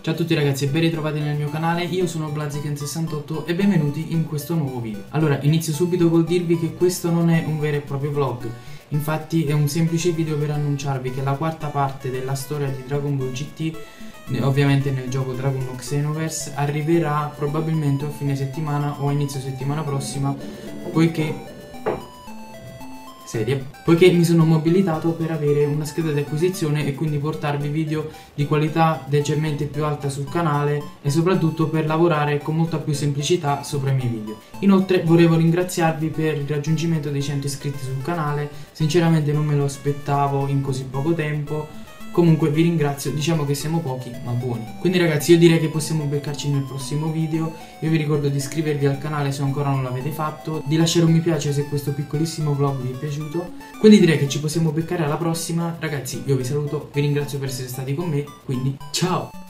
Ciao a tutti ragazzi e ben ritrovati nel mio canale, io sono Blaziken68 e benvenuti in questo nuovo video. Allora, inizio subito col dirvi che questo non è un vero e proprio vlog, infatti è un semplice video per annunciarvi che la quarta parte della storia di Dragon Ball GT, ovviamente nel gioco Dragon Ball Xenoverse, arriverà probabilmente a fine settimana o a inizio settimana prossima, poiché mi sono mobilitato per avere una scheda di acquisizione e quindi portarvi video di qualità leggermente più alta sul canale e soprattutto per lavorare con molta più semplicità sopra i miei video. Inoltre volevo ringraziarvi per il raggiungimento dei 100 iscritti sul canale, sinceramente non me lo aspettavo in così poco tempo. Comunque vi ringrazio, diciamo che siamo pochi ma buoni. Quindi ragazzi, io direi che possiamo beccarci nel prossimo video. Io vi ricordo di iscrivervi al canale se ancora non l'avete fatto, di lasciare un mi piace se questo piccolissimo vlog vi è piaciuto. Quindi direi che ci possiamo beccare alla prossima. Ragazzi, io vi saluto, vi ringrazio per essere stati con me, quindi ciao!